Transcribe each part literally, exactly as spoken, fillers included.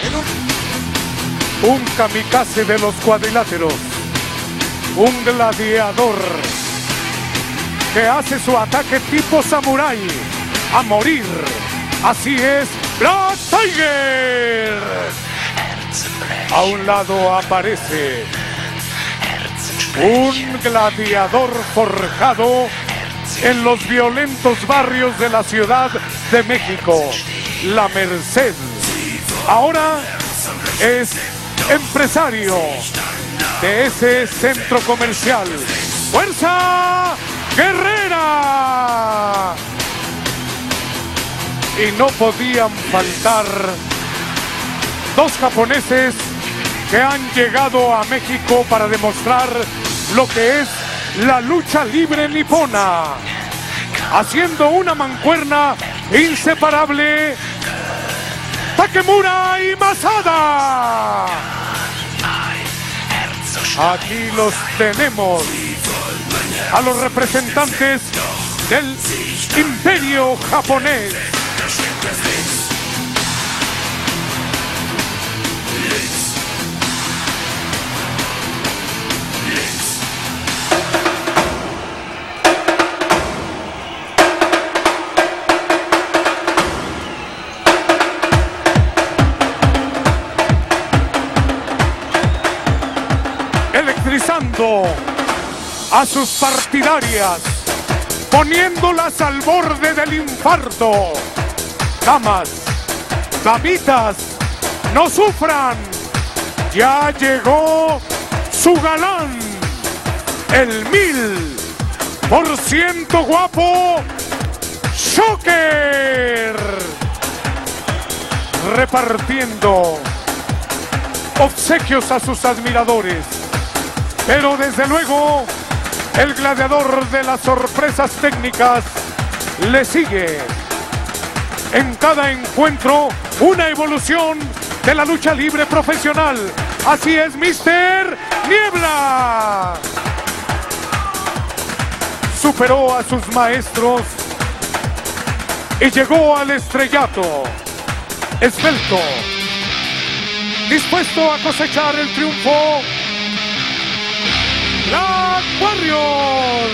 Un kamikaze de los cuadriláteros. Un gladiador que hace su ataque tipo samurái. A morir. Así es, Black Tiger. A un lado aparece un gladiador forjado en los violentos barrios de la Ciudad de México, La Merced. Ahora es empresario de ese centro comercial. ¡Fuerza Guerrera! Y no podían faltar dos japoneses que han llegado a México para demostrar lo que es la lucha libre nipona, haciendo una mancuerna inseparable. Takemura y Masada. Aquí los tenemos, a los representantes del imperio japonés. Electrizando a sus partidarias, poniéndolas al borde del infarto. Damas, damitas, no sufran. Ya llegó su galán, el mil por ciento guapo Shocker, repartiendo obsequios a sus admiradores. Pero desde luego, el gladiador de las sorpresas técnicas le sigue. En cada encuentro, una evolución de la lucha libre profesional. Así es, míster Niebla. Superó a sus maestros y llegó al estrellato. Esbelto, dispuesto a cosechar el triunfo. Black Warrior.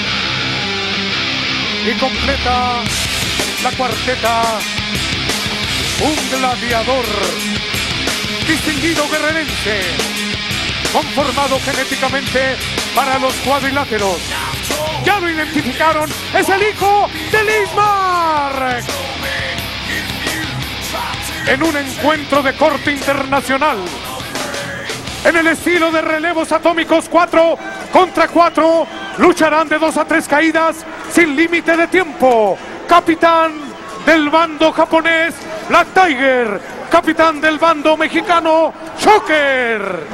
Y completa la cuarteta un gladiador distinguido guerrerense, conformado genéticamente para los cuadriláteros. Ya lo identificaron, es el hijo de Lismar. En un encuentro de corte internacional, en el estilo de relevos atómicos, cuatro contra cuatro, lucharán de dos a tres caídas sin límite de tiempo. Capitán del bando japonés, Black Tiger. Capitán del bando mexicano, Shocker.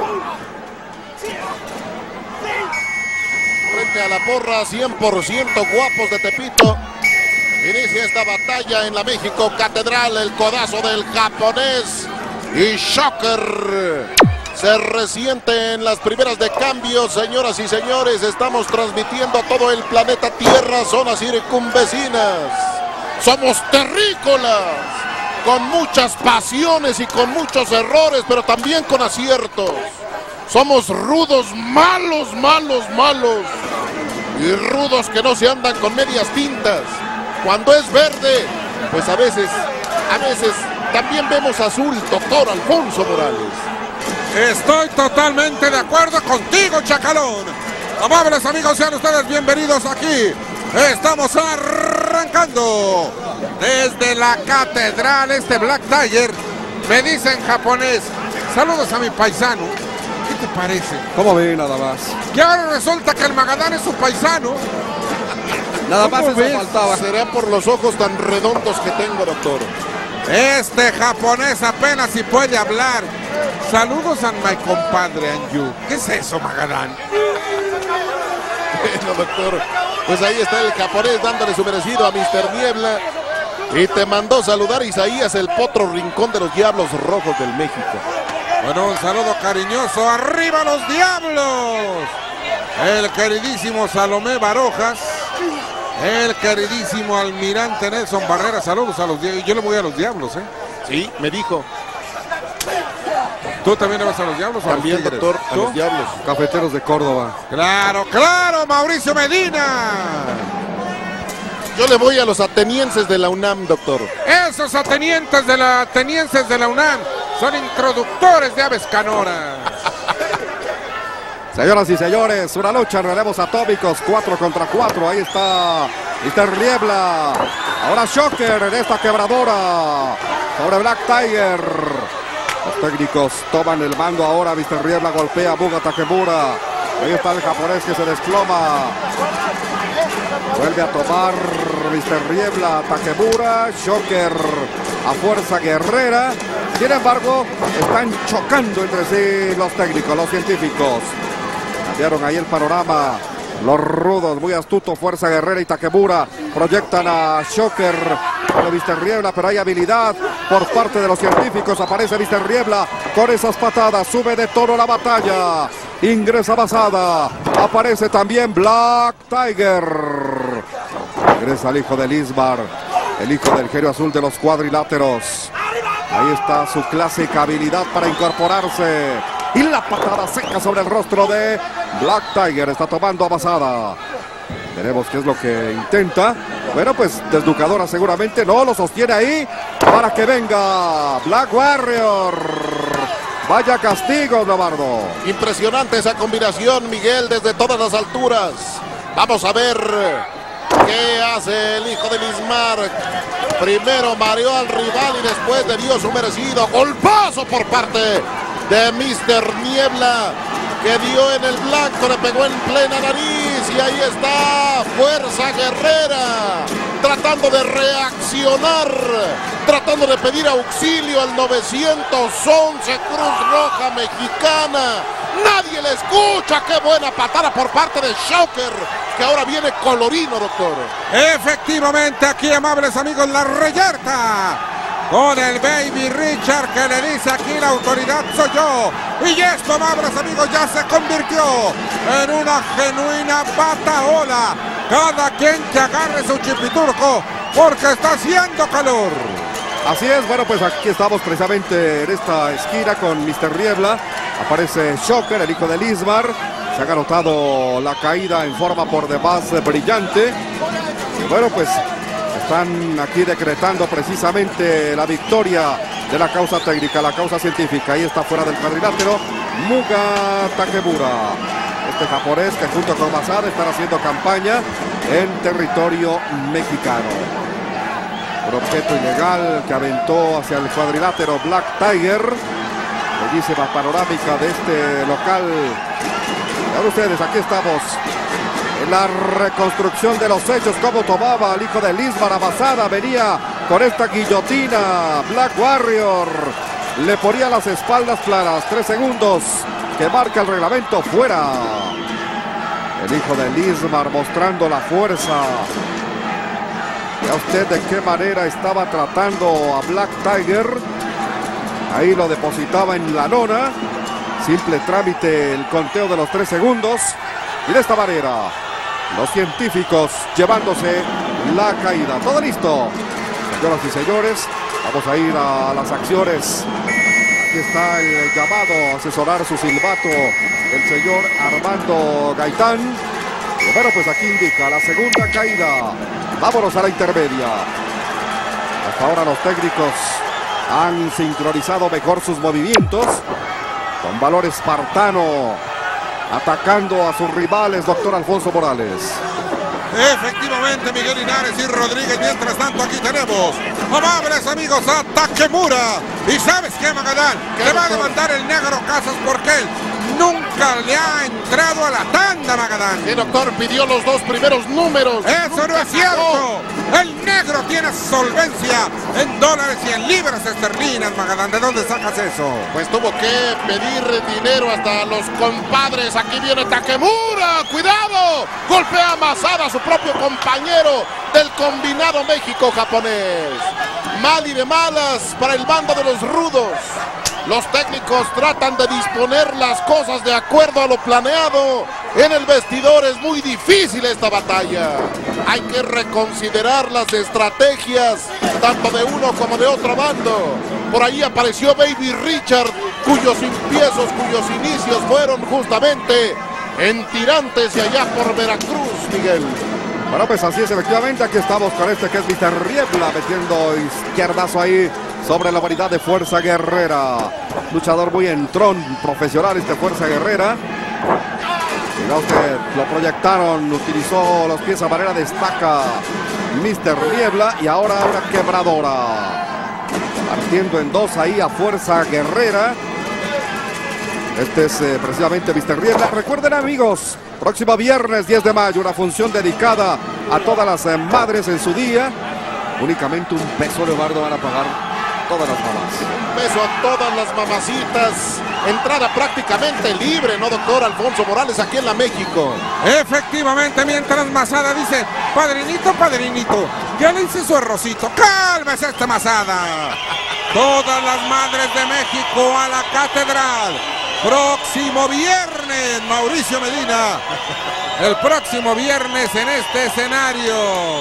Frente a la porra, cien por ciento guapos de Tepito. Inicia esta batalla en la México Catedral, el codazo del japonés. Y Shocker se resiente en las primeras de cambio. Señoras y señores, estamos transmitiendo a todo el planeta Tierra, zonas circunvecinas. Somos terrícolas, con muchas pasiones y con muchos errores, pero también con aciertos. Somos rudos, malos, malos, malos. Y rudos que no se andan con medias tintas. Cuando es verde, pues a veces, a veces también vemos azul, doctor Alfonso Morales. Estoy totalmente de acuerdo contigo, Chacalón. Amables amigos, sean ustedes bienvenidos aquí. Estamos arrancando desde la catedral, este Black Tiger. Me dice en japonés, saludos a mi paisano. ¿Qué te parece? ¿Cómo ve nada más? Y ahora resulta que el Magadán es su paisano. Nada más eso ves? faltaba. Será por los ojos tan redondos que tengo, doctor. Este japonés apenas si puede hablar. Saludos a mi compadre Anju. ¿Qué es eso, Magadán? Bueno, doctor, pues ahí está el japonés dándole su merecido a míster Niebla. Y te mandó saludar Isaías, el potro rincón de los Diablos Rojos del México. Bueno, un saludo cariñoso. ¡Arriba los Diablos! El queridísimo Salomé Barojas. El queridísimo almirante Nelson Barrera. Saludos a los Diablos. Yo le voy a los Diablos, ¿eh? Sí, me dijo. ¿Tú también le vas a los Diablos? También, doctor, a los Diablos. Cafeteros de Córdoba. Claro, claro, Mauricio Medina. Yo le voy a los atenienses de la UNAM, doctor. Esos atenientes de la atenienses de la UNAM son introductores de aves canoras. Señoras y señores, una lucha en relevos atómicos, cuatro contra cuatro. Ahí está mister Niebla. Ahora Shocker en esta quebradora sobre Black Tiger. Los técnicos toman el mando ahora. mister Niebla golpea a Muga Takemura. Ahí está el japonés que se desploma. Vuelve a tomar mister Niebla, Takemura, Shocker a fuerza guerrera. Sin embargo, están chocando entre sí los técnicos, los científicos. Cambiaron ahí el panorama. Los rudos, muy astuto, fuerza guerrera y Takemura proyectan a Shocker para mister Niebla, pero hay habilidad por parte de los científicos. Aparece mister Niebla con esas patadas, sube de tono la batalla. Ingresa Basada, aparece también Black Tiger. Ingresa el hijo del Ismar, el hijo del genio azul de los cuadriláteros. Ahí está su clásica habilidad para incorporarse. Y la patada seca sobre el rostro de Black Tiger. Está tomando a Basada. Veremos qué es lo que intenta. Bueno, pues desnucadora seguramente. No, lo sostiene ahí para que venga Black Warrior. Vaya castigo, Navarro. Impresionante esa combinación, Miguel, desde todas las alturas. Vamos a ver qué hace el hijo de Ismar. Primero mareó al rival y después le dio su merecido golpazo por parte de mister Niebla, que dio en el blanco, le pegó en plena nariz y ahí está fuerza guerrera tratando de reaccionar, tratando de pedir auxilio al nueve once Cruz Roja Mexicana. Nadie le escucha. Qué buena patada por parte de Shocker, que ahora viene colorino, doctor. Efectivamente, aquí, amables amigos, la reyerta con el Baby Richard, que le dice aquí la autoridad soy yo. Y esto, amables amigos, ya se convirtió en una genuina bataola. Cada quien que agarre su chipiturco, porque está haciendo calor. Así es, bueno, pues aquí estamos precisamente en esta esquina con mister Niebla. Aparece Shocker, el hijo de Ismar. Se ha anotado la caída en forma por demás brillante. Y bueno, pues están aquí decretando precisamente la victoria de la causa técnica, la causa científica. Ahí está fuera del cuadrilátero Muga Takemura, este japonés que junto con Basada están haciendo campaña en territorio mexicano. Un objeto ilegal que aventó hacia el cuadrilátero Black Tiger. Bellísima panorámica de este local. Vean ustedes, aquí estamos en la reconstrucción de los hechos, cómo tomaba al hijo de Ismar a Basada. Venía con esta guillotina Black Warrior, le ponía las espaldas claras. Tres segundos que marca el reglamento, fuera. El hijo de Ismar mostrando la fuerza. Vea usted de qué manera estaba tratando a Black Tiger. Ahí lo depositaba en la lona. Simple trámite el conteo de los tres segundos. Y de esta manera, los científicos llevándose la caída. Todo listo. Señoras y señores, vamos a ir a las acciones. Aquí está el llamado a asesorar su silbato el señor Armando Gaitán. Y bueno, pues aquí indica la segunda caída. Vámonos a la intermedia. Hasta ahora los técnicos han sincronizado mejor sus movimientos. Con valor espartano, atacando a sus rivales, doctor Alfonso Morales. Efectivamente, Miguel Linares y Rodríguez. Mientras tanto, aquí tenemos, amables amigos, a Takemura. ¿Y sabes qué, Magadán? Le va a demandar el negro Casas porque él nunca le ha entrado a la tanda, Magadán. El doctor pidió los dos primeros números. Eso no es cierto. El negro tiene solvencia en dólares y en libras esterlinas, Magadán. ¿De dónde sacas eso? Pues tuvo que pedir dinero hasta los compadres. Aquí viene Takemura. ¡Cuidado! Golpea a Masada, su propio compañero del combinado México-japonés. Mal y de malas para el bando de los rudos. Los técnicos tratan de disponer las cosas de acuerdo a lo planeado. En el vestidor es muy difícil esta batalla. Hay que reconsiderar las estrategias tanto de uno como de otro bando. Por ahí apareció Baby Richard cuyos empiezos, cuyos inicios fueron justamente en Tirantes y allá por Veracruz, Miguel. Bueno, pues así es, efectivamente, aquí estamos con este que es mister Riebla, metiendo izquierdazo ahí sobre la variedad de Fuerza Guerrera. Luchador muy entrón, profesional este Fuerza Guerrera. Mira usted, lo proyectaron, utilizó los pies a manera, destaca mister Riebla y ahora una quebradora. Partiendo en dos ahí a Fuerza Guerrera. Este es eh, precisamente mister Riebla. Recuerden, amigos, próximo viernes diez de mayo, una función dedicada a todas las eh, madres en su día. Únicamente un peso, Leobardo, van a pagar todas las mamás. Un beso a todas las mamacitas. Entrada prácticamente libre, ¿no, doctor Alfonso Morales, aquí en la México? Efectivamente, mientras Masada dice, padrinito, padrinito, ya le hice su arrocito. ¡Cálmese este Masada! Todas las madres de México a la catedral. Próximo viernes, Mauricio Medina. El próximo viernes en este escenario.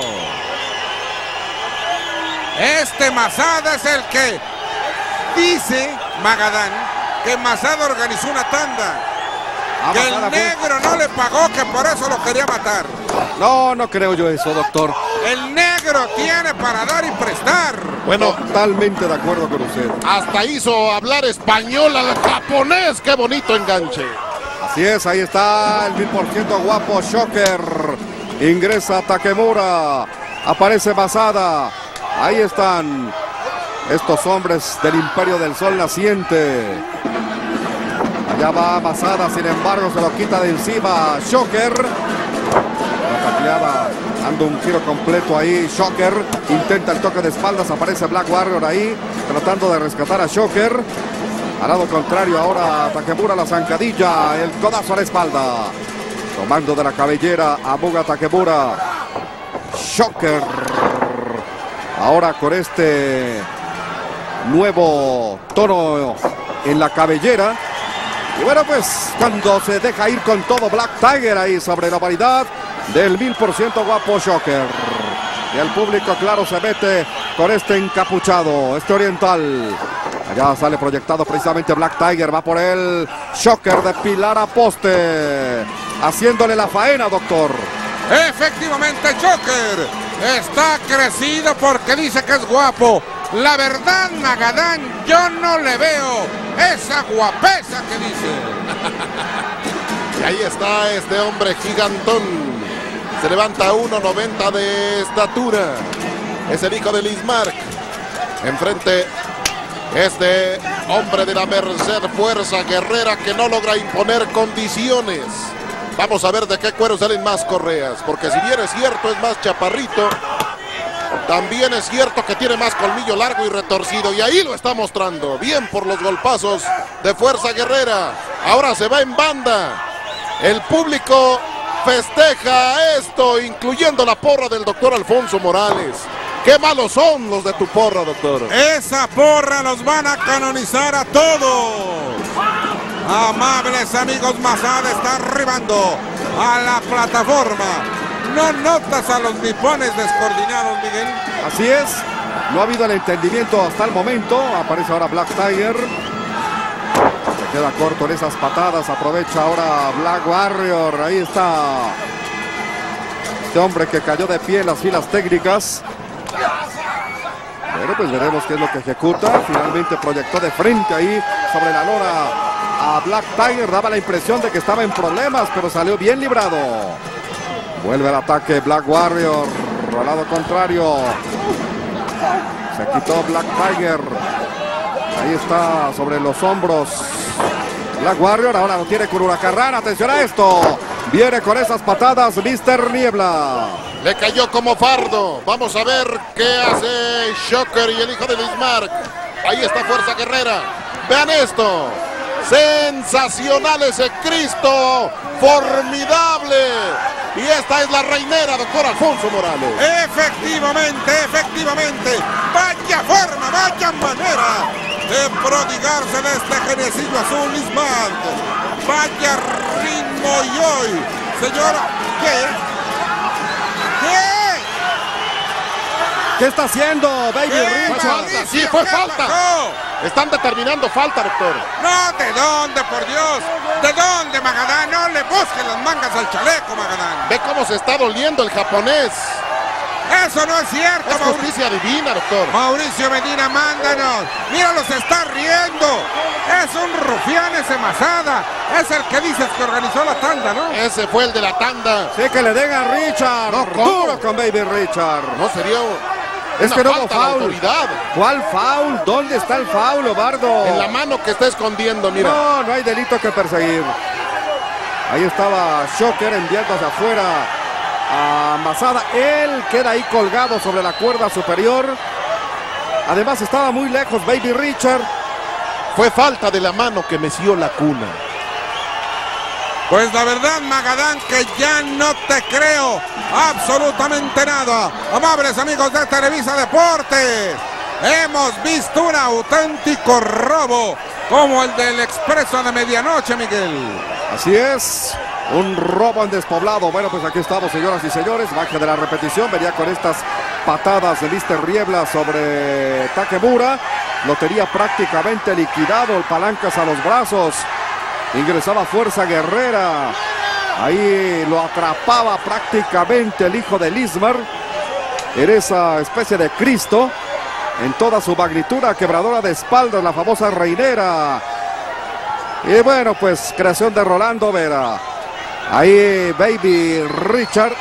Este Masada es el que dice Magadán que Masada organizó una tanda. Ah, que Masada el fue... negro no le pagó, que por eso lo quería matar. No, no creo yo eso, doctor. El negro tiene para dar y prestar. Bueno, totalmente de acuerdo con usted. hasta hizo hablar español al japonés. ¡Qué bonito enganche! Así es, ahí está el mil por ciento guapo Shocker. Ingresa Takemura. Aparece Masada. Ahí están estos hombres del Imperio del Sol Naciente. Allá va Masada, sin embargo se lo quita de encima Shocker. La tacleada, dando un giro completo ahí Shocker. Intenta el toque de espaldas, aparece Black Warrior ahí, tratando de rescatar a Shocker. Al lado contrario ahora Takemura, la zancadilla, el codazo a la espalda. Tomando de la cabellera a Muga Takemura. Shocker. Ahora con este nuevo tono en la cabellera. Y bueno, pues cuando se deja ir con todo Black Tiger ahí sobre la variedad del mil por ciento guapo Shocker. Y el público, claro, se mete con este encapuchado, este oriental. Allá sale proyectado precisamente Black Tiger, va por él Shocker de pilar a poste. Haciéndole la faena, doctor. Efectivamente, Shocker está crecido porque dice que es guapo. La verdad, Magadán, yo no le veo esa guapesa que dice. Y ahí está este hombre gigantón. Se levanta uno noventa de estatura. Es el hijo de Lismark. Enfrente este hombre de la Merced Fuerza Guerrera que no logra imponer condiciones. Vamos a ver de qué cuero salen más correas, porque si bien es cierto es más chaparrito, también es cierto que tiene más colmillo largo y retorcido, y ahí lo está mostrando. Bien por los golpazos de Fuerza Guerrera. Ahora se va en banda. El público festeja esto, incluyendo la porra del doctor Alfonso Morales. Qué malos son los de tu porra, doctor. Esa porra los van a canonizar a todos. Amables amigos, Masada está arribando a la plataforma. ¿No notas a los nipones descoordinados, Miguel? Así es, no ha habido el entendimiento hasta el momento. Aparece ahora Black Tiger. Se queda corto en esas patadas. Aprovecha ahora Black Warrior. Ahí está este hombre que cayó de pie en las filas técnicas. Bueno, pues veremos qué es lo que ejecuta. Finalmente proyectó de frente ahí sobre la lona a Black Tiger. Daba la impresión de que estaba en problemas, pero salió bien librado. Vuelve el ataque Black Warrior. Al lado contrario. Se quitó Black Tiger. Ahí está sobre los hombros Black Warrior. Ahora lo tiene con Huracarrán. Atención a esto. Viene con esas patadas mister Niebla. Le cayó como fardo. Vamos a ver qué hace Shocker y el hijo de Lismark. Ahí está Fuerza Guerrera. Vean esto. Sensacional ese Cristo. Formidable. Y esta es la reinera, doctor Alfonso Morales. Efectivamente, efectivamente. Vaya forma, vaya manera de prodigarse de este geniecillo azul, Lismark. Vaya ritmo y hoy, señora, ¿qué? ¿Qué? ¿Qué está haciendo Baby ¿Qué Richard? Falta, sí, fue ¿Qué falta. pasó? Están determinando falta, doctor. No, ¿de dónde, por Dios? ¿De dónde, Magadán? No le busquen las mangas al chaleco, Magadán. Ve cómo se está doliendo el japonés. Eso no es cierto, Es Mauricio. justicia divina, doctor. Mauricio Medina, mándanos. Míralo, se está riendo. Es un rufián ese Masada. Es el que dices que organizó la tanda, ¿no? Ese fue el de la tanda. Sí, que le den a Richard. No, ¿cómo? Duro con Baby Richard. No sería Es una que no hubo falta de foul. autoridad. ¿Cuál foul? ¿Dónde está el foul, Obardo? En la mano que está escondiendo, mira. No, no hay delito que perseguir. Ahí estaba Shocker enviando hacia afuera a Masada. Él queda ahí colgado sobre la cuerda superior. Además estaba muy lejos Baby Richard. Fue falta de la mano que meció la cuna. Pues la verdad, Magadán, que ya no te creo absolutamente nada. Amables amigos de Televisa Deportes, hemos visto un auténtico robo como el del Expreso de Medianoche, Miguel. Así es, un robo en despoblado. Bueno, pues aquí estamos, señoras y señores. Baja de la repetición, venía con estas patadas de mister Riebla sobre Takemura. Lo tenía prácticamente liquidado, el palancas a los brazos. Ingresaba Fuerza Guerrera. Ahí lo atrapaba prácticamente el hijo de Lismar. Era esa especie de Cristo en toda su magnitud, quebradora de espaldas, la famosa reinera. Y bueno, pues creación de Rolando Vera. Ahí Baby Richard.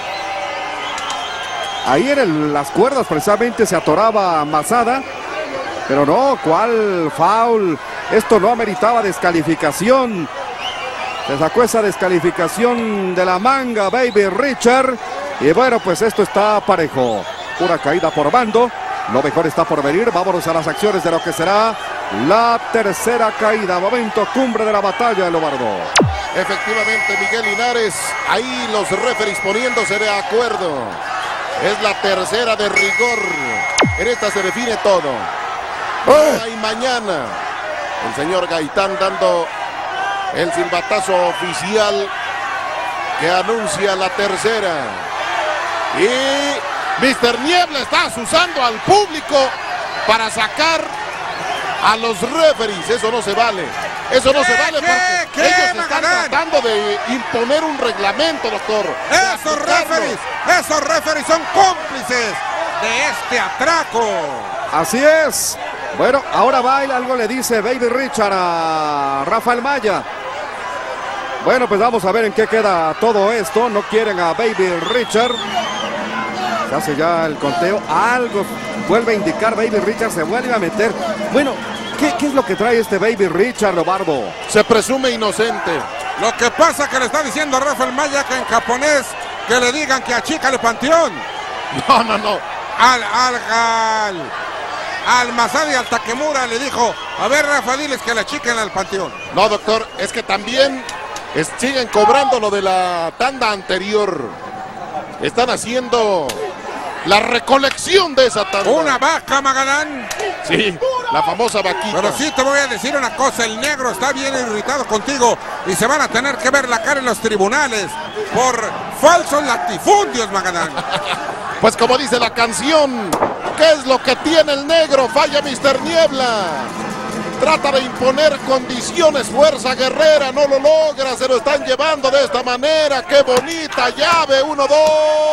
Ahí en el, las cuerdas precisamente se atoraba Masada. Pero no, ¿cuál foul? Esto no ameritaba descalificación. Se sacó esa descalificación de la manga Baby Richard. Y bueno, pues esto está parejo. Pura caída por bando. Lo mejor está por venir. Vámonos a las acciones de lo que será la tercera caída. Momento cumbre de la batalla, Lobardo. Efectivamente, Miguel Linares. Ahí los referees poniéndose de acuerdo. Es la tercera de rigor. En esta se define todo. ¡Oh! Y mañana el señor Gaitán dando el silbatazo oficial que anuncia la tercera. Y mister Niebla está asusando al público para sacar a los referees. Eso no se vale. Eso no se vale porque ¿Qué? ellos están Magadán? tratando de imponer un reglamento, doctor. de Esos aplicarlo. referees, esos referees son cómplices de este atraco. Así es. Bueno, ahora baila, algo le dice Baby Richard a Rafael Maya. Bueno, pues vamos a ver en qué queda todo esto. No quieren a Baby Richard. Se hace ya el conteo. Algo vuelve a indicar Baby Richard, se vuelve a meter. Bueno, ¿qué, qué es lo que trae este Baby Richard, Lobardo? Se presume inocente. Lo que pasa que le está diciendo a Rafael Maya que en japonés que le digan que achícale panteón. No, no, no. Al, al, al, al Masada y al Takemura le dijo, a ver, Rafa, diles que le achiquen al panteón. No, doctor, es que también es- siguen cobrando lo de la tanda anterior. Están haciendo la recolección de esa tanda. Una vaca, Magadán. Sí, la famosa vaquita. Pero sí te voy a decir una cosa, el negro está bien irritado contigo y se van a tener que ver la cara en los tribunales por falsos latifundios, Magadán. Pues como dice la canción, ¿qué es lo que tiene el negro? Falla mister Niebla. Trata de imponer condiciones, Fuerza Guerrera, no lo logra, se lo están llevando de esta manera. ¡Qué bonita llave! Uno, dos,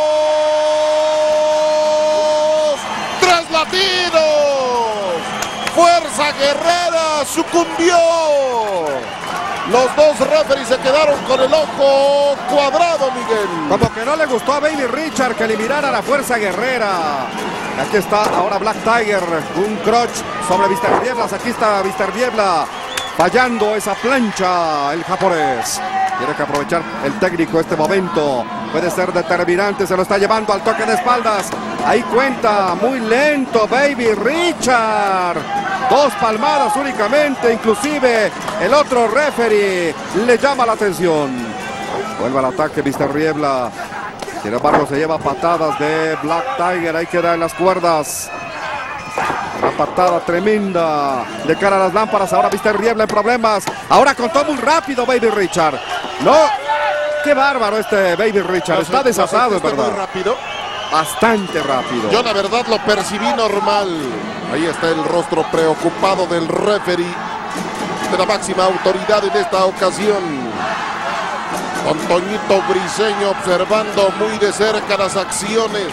tres latidos. Fuerza Guerrera sucumbió. Los dos referees se quedaron con el ojo cuadrado, Miguel. Como que no le gustó a Baby Richard que eliminara a la Fuerza Guerrera. Aquí está ahora Black Tiger, un crotch sobre mister Niebla. Aquí está mister Niebla fallando esa plancha, el japonés. Tiene que aprovechar el técnico este momento. Puede ser determinante, se lo está llevando al toque de espaldas. Ahí cuenta, muy lento Baby Richard. Dos palmadas únicamente, inclusive el otro referee le llama la atención. Vuelve al ataque mister Niebla. Sin embargo, se lleva patadas de Black Tiger. Ahí queda en las cuerdas. Una patada tremenda de cara a las lámparas. Ahora mister Niebla en problemas. Ahora contó muy rápido Baby Richard. No, qué bárbaro este Baby Richard. Está desatado, es Muy verdad. rápido. bastante rápido. Yo la verdad lo percibí normal. Ahí está el rostro preocupado del referee, de la máxima autoridad en esta ocasión. Con Toñito Briseño observando muy de cerca las acciones.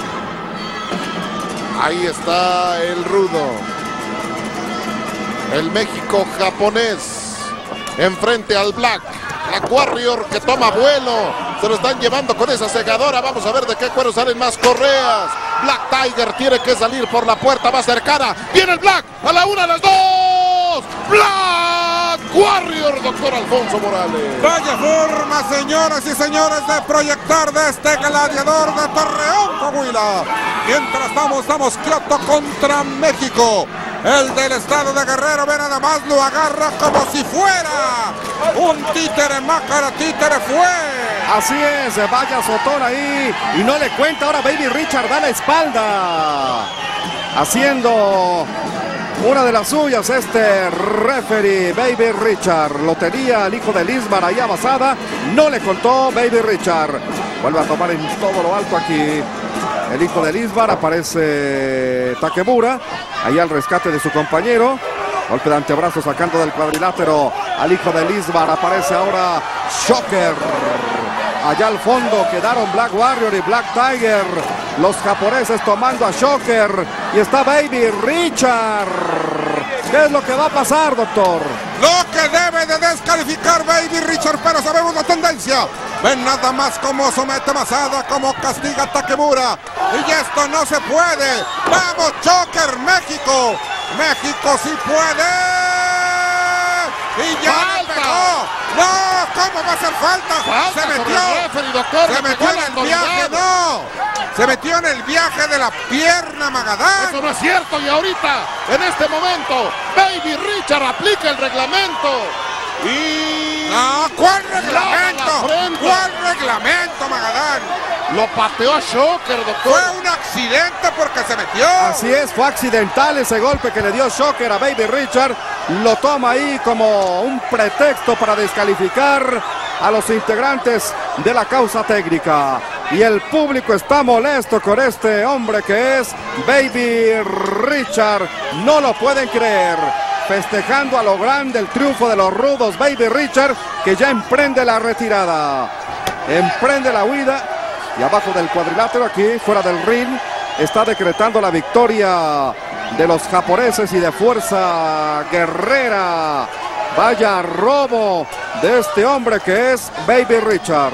Ahí está el rudo. El México japonés enfrente al Black. Black Warrior que toma vuelo. Se lo están llevando con esa segadora. Vamos a ver de qué cuero salen más correas. Black Tiger tiene que salir por la puerta más cercana. Viene el Black. A la una, a las dos. Black Warrior, doctor Alfonso Morales. Vaya forma, señoras y señores, de proyectar de este gladiador de Torreón, Coahuila. Mientras vamos, estamos Kioto contra México. El del estado de Guerrero, ve nada más, lo agarra como si fuera un títere, mácara, títere fue. Así es, vaya azotón ahí y no le cuenta. Ahora Baby Richard da la espalda, haciendo una de las suyas este referee Baby Richard. Lo tenía el hijo de Lismar ahí avanzada, no le contó Baby Richard. Vuelve a tomar en todo lo alto aquí el hijo de Lismar. Aparece Takemura ahí al rescate de su compañero. Golpe de antebrazo sacando del cuadrilátero al hijo de Lismar. Aparece ahora Shocker. Allá al fondo quedaron Black Warrior y Black Tiger. Los japoneses tomando a Shocker. Y está Baby Richard. ¿Qué es lo que va a pasar, doctor? Lo que debe de descalificar Baby Richard, pero sabemos la tendencia. Ven nada más cómo somete Masada, cómo castiga a Takemura. Y esto no se puede. ¡Vamos, Shocker, México! ¡México sí puede! ¡Y ya le pegó! ¡No! ¿Cómo va a hacer falta? Falta se metió, referee, doctor, se metió en el viaje, no. Se metió en el viaje de la pierna Magadán. Eso no es cierto y ahorita, en este momento, Baby Richard aplica el reglamento. Y... No, ¿cuál reglamento? ¿Cuál reglamento, Magadán? Lo pateó a Shocker, doctor. Fue un accidente porque se metió. Así es, fue accidental ese golpe que le dio Shocker a Baby Richard. Lo toma ahí como un pretexto para descalificar a los integrantes de la causa técnica. Y el público está molesto con este hombre que es Baby Richard. No lo pueden creer. Festejando a lo grande el triunfo de los rudos, Baby Richard, que ya emprende la retirada. Emprende la huida. Y abajo del cuadrilátero, aquí fuera del ring, está decretando la victoria de los japoneses y de Fuerza Guerrera. Vaya robo de este hombre que es Baby Richard.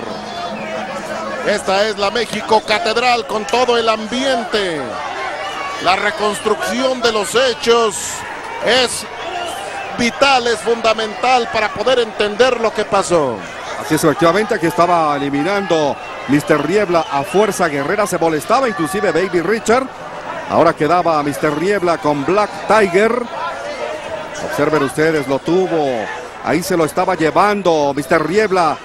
Esta es la México Catedral con todo el ambiente. La reconstrucción de los hechos es vital, es fundamental para poder entender lo que pasó. Así es, efectivamente, aquí estaba eliminando mister Riebla a Fuerza Guerrera. Se molestaba inclusive Baby Richard. Ahora quedaba mister Riebla con Black Tiger. Observen ustedes, lo tuvo. Ahí se lo estaba llevando mister Riebla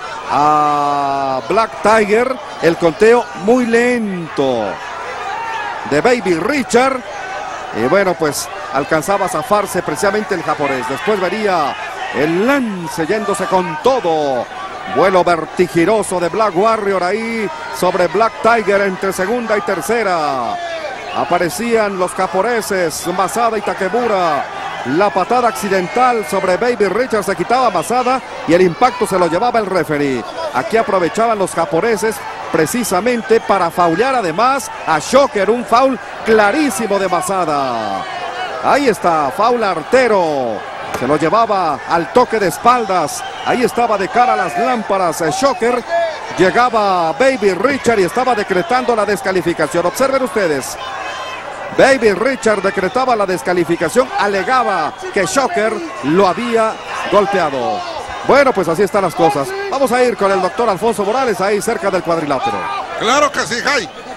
a Black Tiger. El conteo muy lento de Baby Richard. Y bueno, pues alcanzaba a zafarse precisamente el japonés. Después vería el lance yéndose con todo. Vuelo vertiginoso de Black Warrior ahí sobre Black Tiger entre segunda y tercera. Aparecían los japoneses, Masada y Takemura. La patada accidental sobre Baby Richard se quitaba Masada y el impacto se lo llevaba el referee. Aquí aprovechaban los japoneses precisamente para faulear además a Shocker. Un foul clarísimo de Masada. Ahí está, foul artero. Se lo llevaba al toque de espaldas. Ahí estaba de cara a las lámparas Shocker. Llegaba Baby Richard y estaba decretando la descalificación. Observen ustedes. Baby Richard decretaba la descalificación. Alegaba que Shocker lo había golpeado. Bueno, pues así están las cosas. Vamos a ir con el doctor Alfonso Morales ahí cerca del cuadrilátero. Claro que sí, Jai.